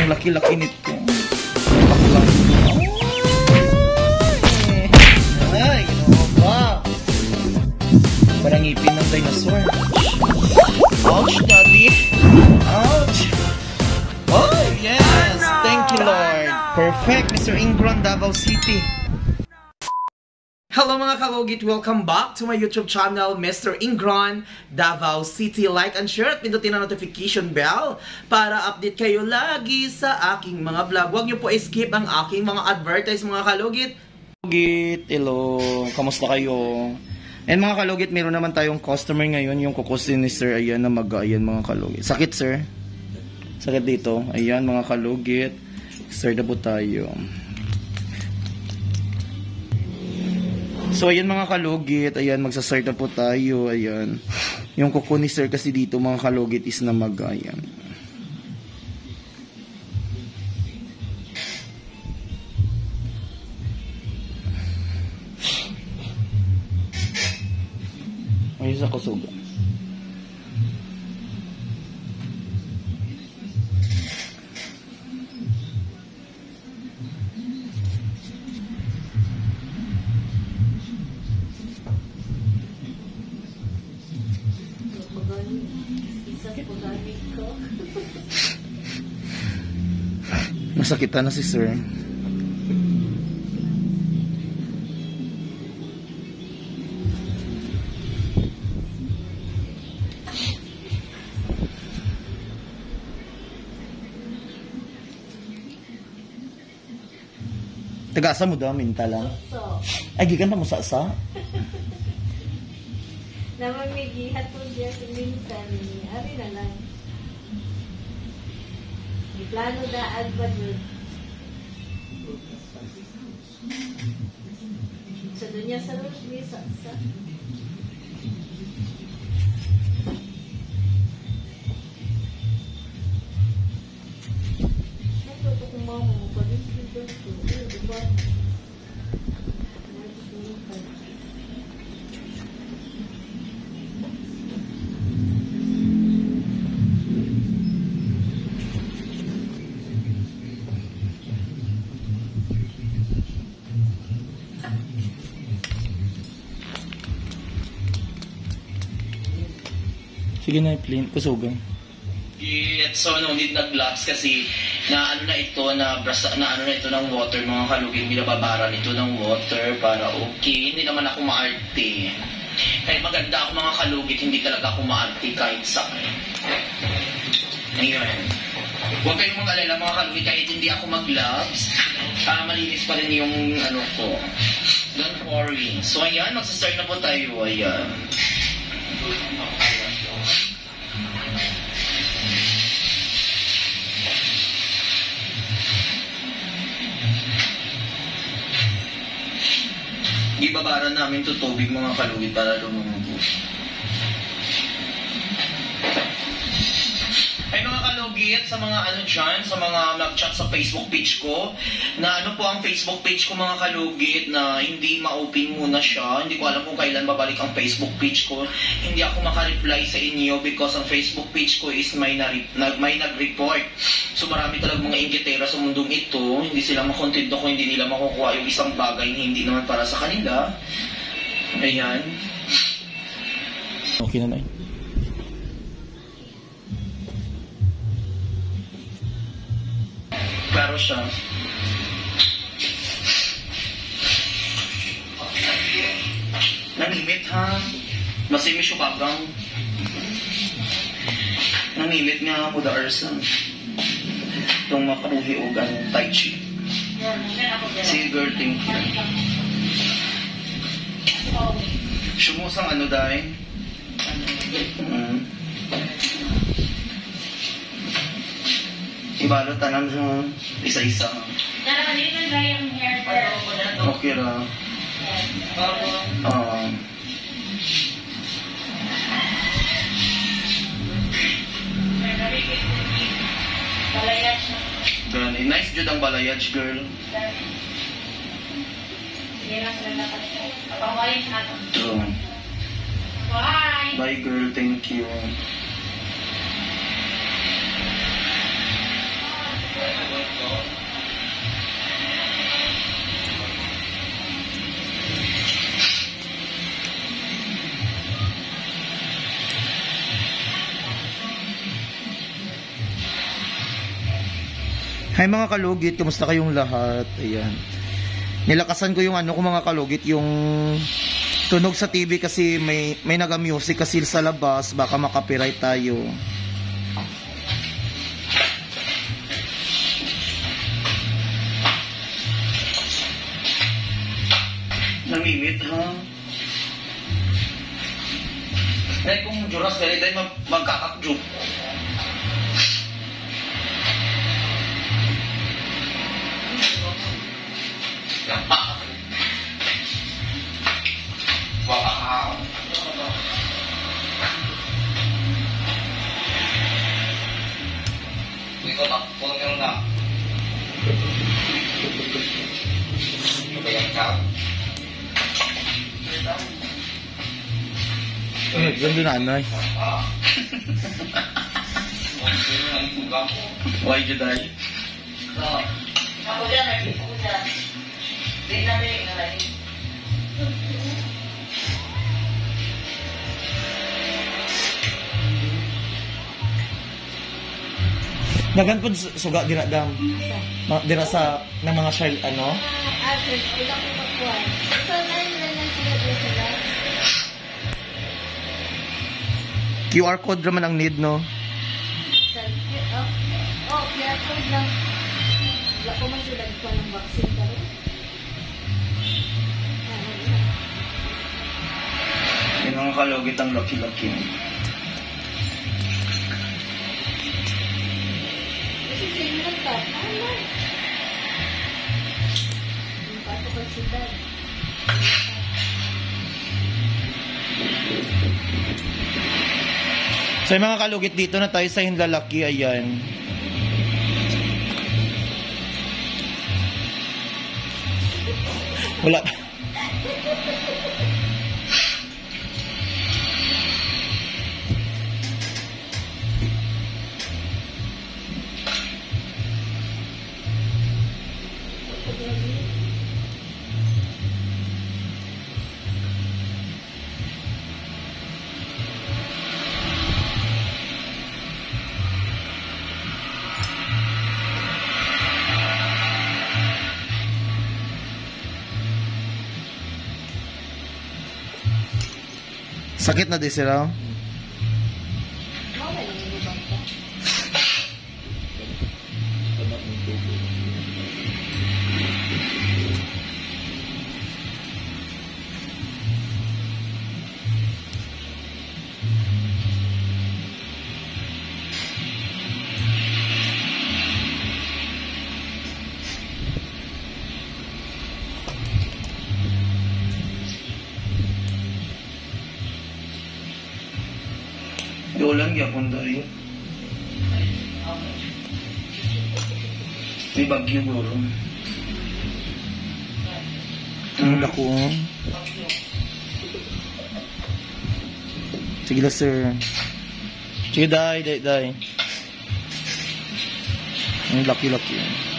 Ang laki-laki nito. Baklang. Ay, ginawa ba? Parang ngipin ng dinosaur. Ouch, daddy. Ouch. Oh, yes. Thank you, Lord. Perfect, Mr. Ingron, Davao City. Hello mga kalugit! Welcome back to my YouTube channel, Mr. Ingron, Davao City. Like and share at pindutin ang notification bell para update kayo lagi sa aking mga vlog. Huwag niyo po skip ang aking mga advertise mga kalugit. Kalugit, hello! Kamusta kayo? And mga kalugit, meron naman tayong customer ngayon, yung kukusin ni Sir. Ayan na ayan mga kalugit. Sakit, Sir? Sakit dito. Ayan mga kalugit. Sir na po tayo. So, ayan mga kalugit, ayan, magsasart na po tayo, ayan. Yung kuko ni Sir kasi dito mga kalugit is namaga, ayan. Ayun sa kusuga. Nasakitan na si Sir. Taga-asa mo daw, minta lang. Ay, gikan pa mo sa-asa? Naman may gihat po dyan sa minta ni Ari na lang. May plano daag ba dun? Sa dunya sa Roshmi, sa ito kung mama mo pa rin dito. Diba? Sige na, plain. Kusugan. So, no need na gloves kasi na ano na ito, na ano na ito ng water, mga kalugit. Binababaran ito ng water para okay. Hindi naman ako maarte. Kahit maganda ako mga kalugit, hindi talaga ako maarte kahit saan. Ayun. Huwag kayong mag-alala mga kalugit, kahit hindi ako mag-gloves, malinis pa rin yung ano ko. Don't worry. So, ayan, magsastart na po tayo. Ayan. Ibabaran namin ito tubig mga kalugit para lumungkos. Ay mga kalugit, sa mga ano dyan, sa mga nag-chat sa Facebook page ko, na ano po ang Facebook page ko mga kalugit, na hindi ma-open muna siya. Hindi ko alam kung kailan babalik ang Facebook page ko. Hindi ako makareply sa inyo because ang Facebook page ko is may nag-report. So marami talagang mga inggitera sa mundong ito. Hindi sila makontento kung hindi nila makukuha yung isang bagay na hindi naman para sa kanila. Ayan. Okay na. Klaro siya. Nanimit ha. Masimis yung bagang. Nanimit nga mo da arsan. Itong makaruhi o ganong tai chi. Sige girl, thank you. Sumusang ano dahil? Ibalot tanang sa isa-isa. Okay ra. Gani, nice jud ang balayage, girl. True. Bye, girl. Thank you. Hi mga kalugit, kamusta kayong lahat? Ayan. Nilakasan ko yung ano ko mga kalugit, yung tunog sa TV kasi may naga-music kasi sa labas, baka makapiright tayo. Namimit, ha? Dahil kung juras dahil magkakakjuk. Wow. Ikaw na, kung meron na. Kabayan ka. Ganda na ano eh. Why did I? Ako dyan, ako dyan. Di na rin na rin. Nagan po suga dira dam. Dira sa ng mga child ano? Ate, ulang ko magkuhan. So, nine na lang sila dyan sa last. QR code raman ang need no. Kaya po lang. Wala ko man sila dito ng vaccine ka rin. Yun ang kalugit ang laki-laki. Kasi sinunod ka. Ano? Yung patukal si Dad. So yung mga kalugit dito na tayo sa Hinlalaki, ayan. Wala. Sakit na di sila. Mawala yung ibang ka. Dolang yapon tayo. May bagyo buro. Ang dako. Sige na sir. Sige day. Ang laki-laki.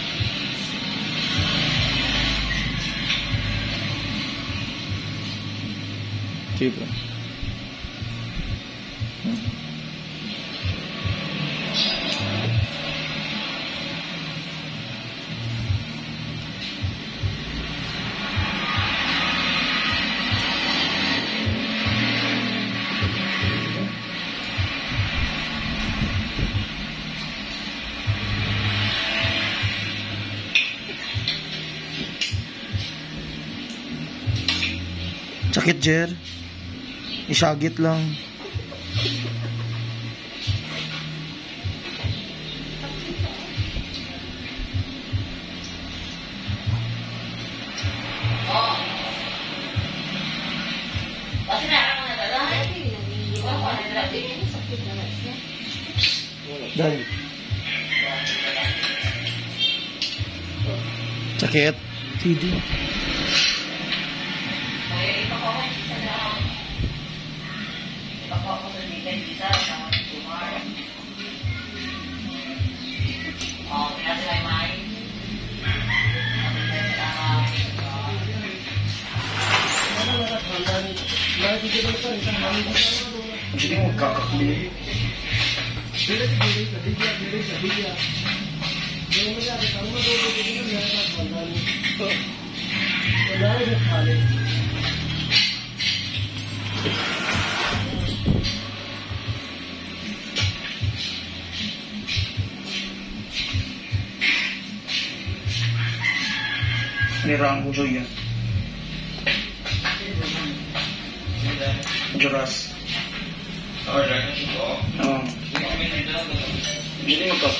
Sige po. Sakit, Jer. Isagit lang. Dahil. Sakit. Hindi. Jadi magkakakili. Niraan ko siya yan. Juras. Oo. Hindi magkap.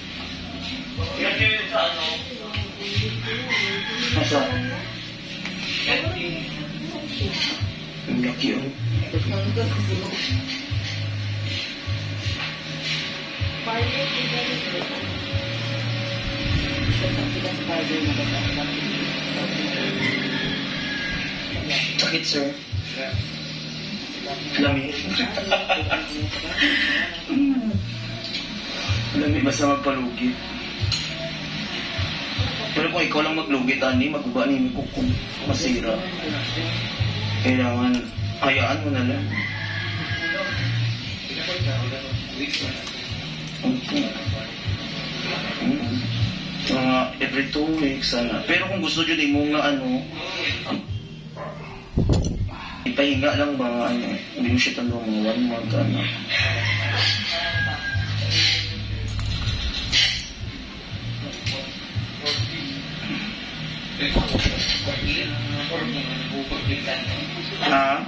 Masa? Ang laki yun. Sakit, sir. Lami. Lami, basta magpalugit. Pero kung ikaw lang maglugit, ani, maguba ni kung masira. Kailangan, hayaan mo na lang. Mga every 2 weeks, sana. Pero kung gusto nyo din mo nga, ipahinga lang ba, hindi mo siya tanong mga 1 month, Ha?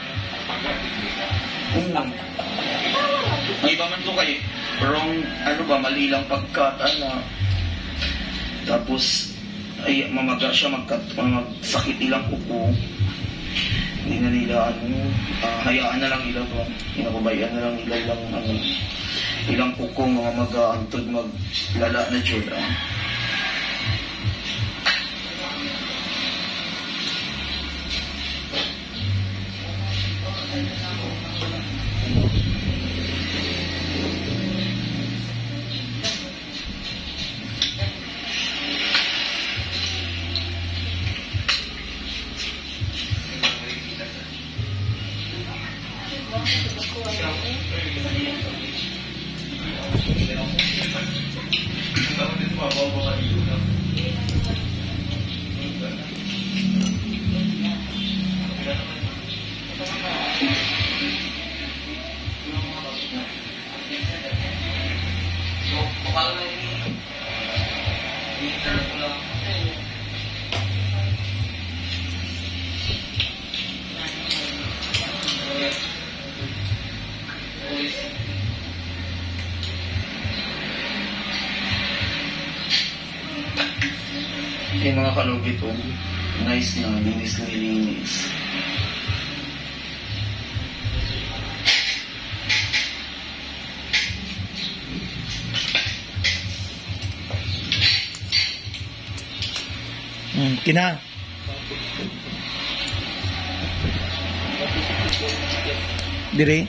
Ang iba man to kayo, wrong, mali lang pagkat, tapos, ay, mamaga siya, magsakit ilang kuko. Hindi na nila, hayaan na lang nila to. Pinababayaan na lang nila ilang kuko, mga mag-aantod, maglala na dyan, yung mga kalugit po, nice na, linis. Kina. Dire?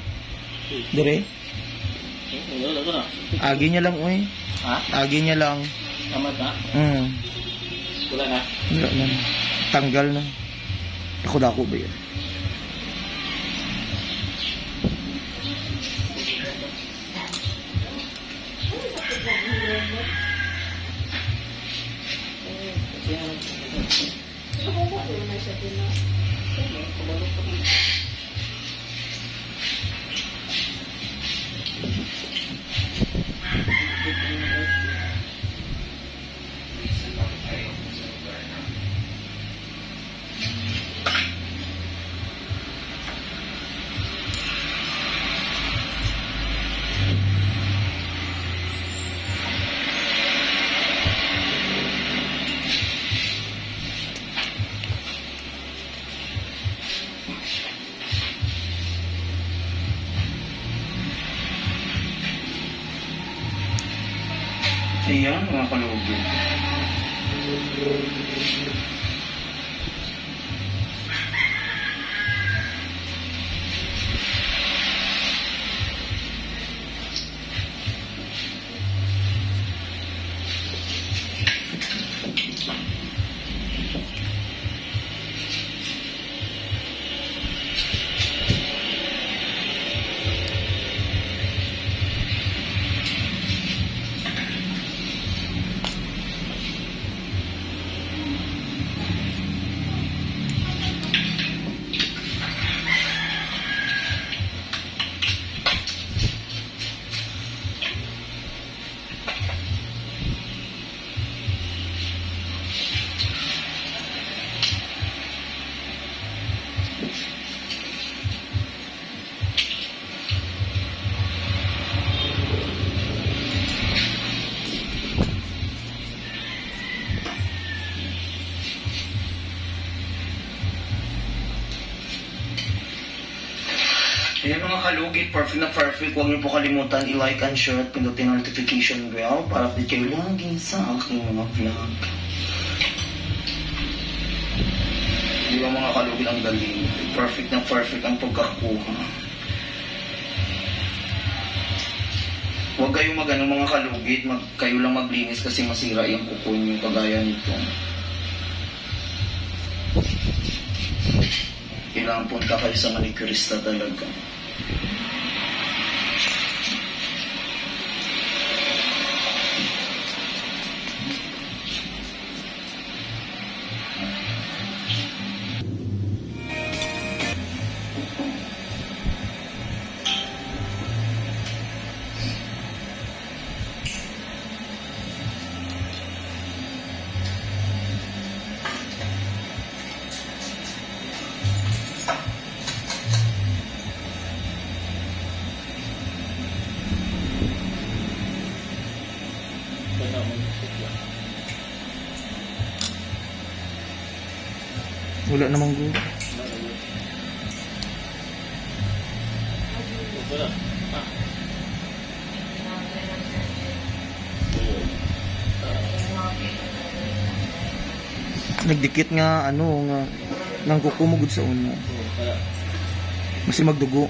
Agi niya lang, uy. Ha? Agi niya lang. Tama na? Wala na? Wala na. Tanggal na. Dako ba yan? Ayan, mga kalugit. Ayan mga kalugit, perfect na perfect. Huwag niyo po kalimutan i-like and share at pindutin ang notification bell para update kayo lagi sa aking mga vlog. Di ba mga kalugit ang galing? Perfect na perfect ang pagkakuha. Huwag kayong mga kalugit, kayo lang maglinis kasi masira yung kuko niyo kagaya nito. Kailangan punta kayo sa manicurista talaga. Wala namang go. Nagdikit nga nga nang kukumugod sa una. Kasi magdugo.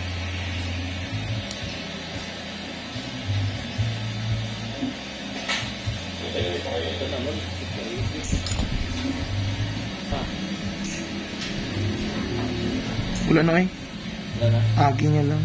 Wala na Agi niya lang.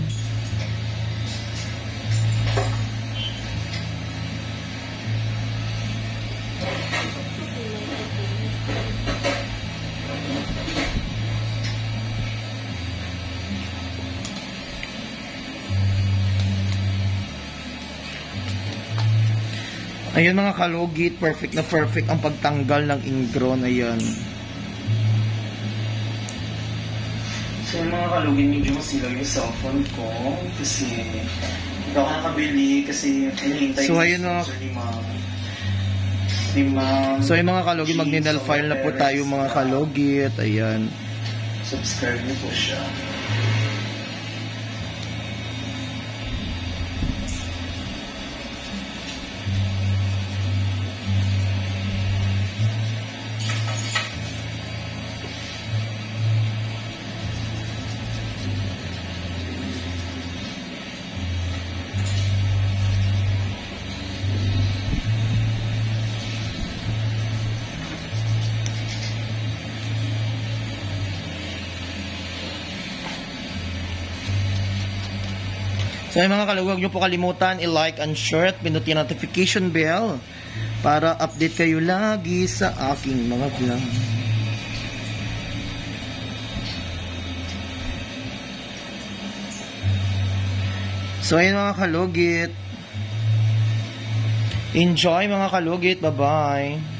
Ayun mga kalugit, perfect na perfect ang pagtanggal ng ingrown. Ayan. So yung mga kalugin, medyo masilaw yung cellphone ko kasi hindi ako nakabili kasi hinihintay so, ayun mga ni Ma'am. So yung mga kalugit, mag-ninal file na po tayo mga kalugit. Ayan. Subscribe niyo po siya. So yung mga kalugit, huwag nyo po kalimutan i-like and share at pinutin notification bell para update kayo lagi sa aking mga vlog. So ayun mga kalugit, enjoy mga kalugit, bye bye.